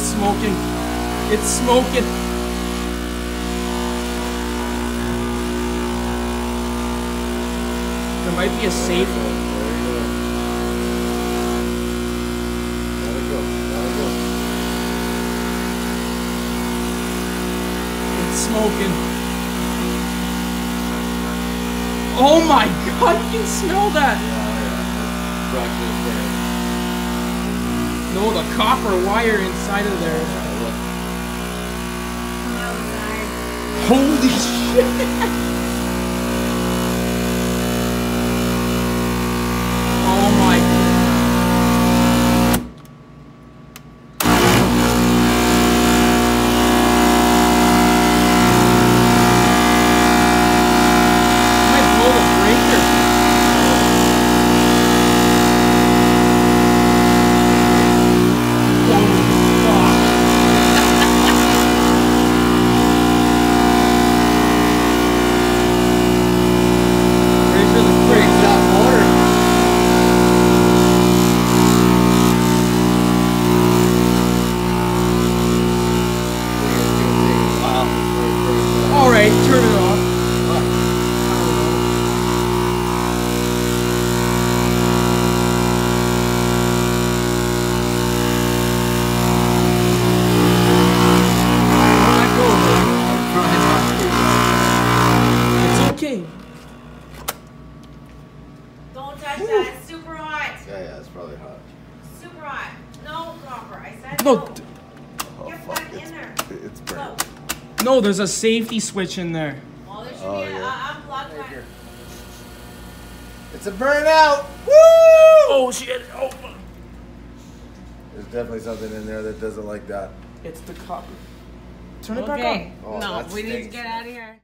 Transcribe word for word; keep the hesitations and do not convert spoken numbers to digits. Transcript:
smoking. It's smoking. There might be a safe. There you go. Let it go. Let it go. It's smoking. Oh my god, you can smell that! Yeah, yeah. Brushes No, the copper wire inside of there. Holy shit! Oh my god. Might blow the breaker. Alright, turn it off. It's okay. Don't touch that. It's super hot. Yeah, yeah, it's probably hot. Super hot. No copper. I said No, no. d- Oh, Get fuck. back in It's, there. it's burnt. Look. no, there's a safety switch in there. Well, there should Oh, be a yeah. uh, unplug button. It's a burnout! Woo! Oh shit! Oh, There's definitely something in there that doesn't like that. it's the copper. Turn it back Okay. on. Oh, No, that we need to stinks. get out of here.